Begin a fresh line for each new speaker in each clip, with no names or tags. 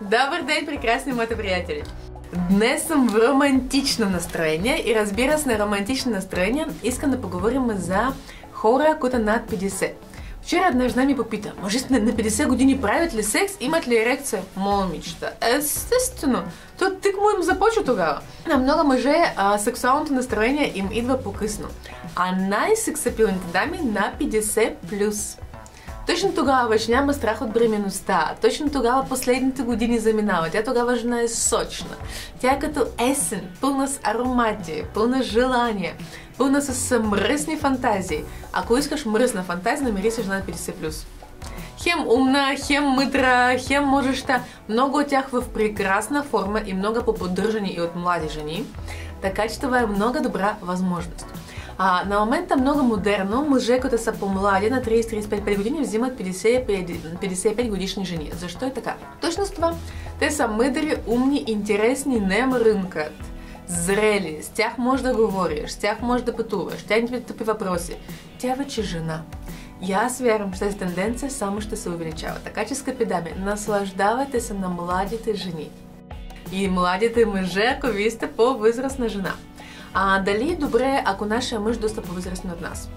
Добър ден, прекрасни моите приятели! Днес съм в романтично настроение и разбира се, на романтично настроение искам да поговорим за хора, които над 50. Вчера една жена ми попита, може на 50 години правят ли секс, имат ли ерекция? Момичета, естествено. То тъкмо им започва тогава. На много мъже сексуалното настроение им идва по-късно. А най-сексапилните дами на 50+. Точно тогава вече няма страх от бременността. Точно тогава последните години заминава. Тя тогава жена е сочна. Тя е като есен, пълна с аромати, пълна с желания, пълна с мръсни фантазии. Ако искаш мръсна фантазия, намери се жена 50+. Хем умна, хем мъдра, хем можеща. Много от тях в прекрасна форма и много по-поддържани и от млади жени. Така че това е много добра възможност. На момента много модерно мъже, които са по-млади, на 30-35 години, взимат 55 годишни жени. Защо е така? Точно с това. Те са мъдри, умни, интересни, не мрънкат. Зрели, с тях можеш да говориш, с тях можеш да пътуваш, тя не тъпи въпроси. Тя вече е жена. И аз вярвам, че тази тенденция само ще се увеличава. Така че, скъпи дами, наслаждавайте се на младите жени. И младите мъже, ако вие сте по-възрастна жена. Дали е добре, ако нашия мъж доста по-възрастен от нас?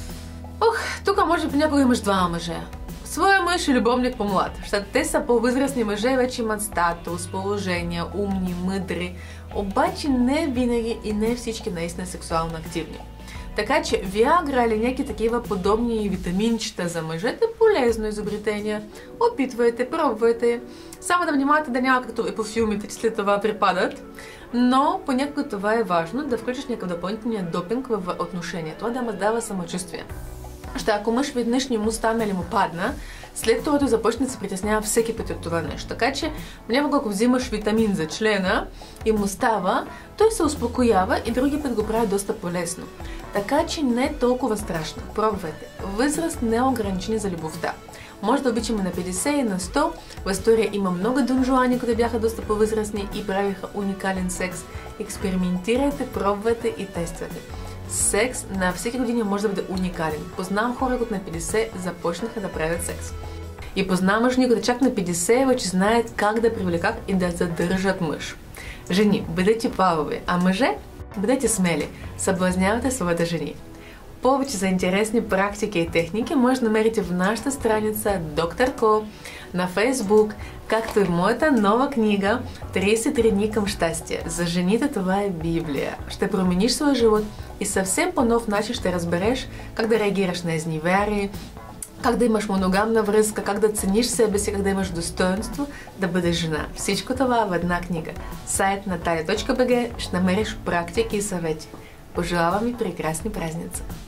Тук може би някога имаш двама мъже. Своя мъж и любовник по-млад. Защото те са по-възрастни мъже, вече имат статус, положение, умни, мъдри. Обаче не винаги и не всички наистина сексуално активни. Така че Viagra или някакви такива подобни витаминчета за мъжете, полезно изобретение. Опитвайте, пробвайте. Само да внимавате да няма като и по филмите, че след това припадат. Но понякога това е важно, да включиш някакъв допълнителен допинг в отношение. Това да му дава самочувствие. Ако мъж веднъж не му стане или му падна, след това започне да се притеснява всеки път от това нещо. Така че, понякога ако взимаш витамин за члена и му става, той се успокоява и други път го прави доста полезно. Така че не е толкова страшно. Пробвайте. Възраст не е ограничена за любовта. Може да обичаме на 50 и на 100. В история има много донжуани, които бяха доста по-възрастни и правиха уникален секс. Експериментирайте, пробвайте и тествайте. Секс на всеки години може да бъде уникален. Познавам хора, които на 50 започнаха да правят секс. И познавам жени, които чак на 50 вече знаят как да привлекат и да задържат мъж. Жени, бъдете павови, а мъже, бъдете смели. Съблазнявайте своите жени. Повече за интересни практики и техники може да намерите в нашата страница Доктор Ко, на Фейсбук, както и в моята нова книга 33 дни към щастие. За жените това е Библия. Ще промениш своя живот и съвсем по нов начин ще разбереш как да реагираш на изневерие, как да имаш моногамна връзка, как да цениш себе си, как да имаш достоинство да бъдеш жена. Всичко това в една книга. Сайт natalia.bg ще намериш практики и съвети. Пожелавам ви прекрасни празници!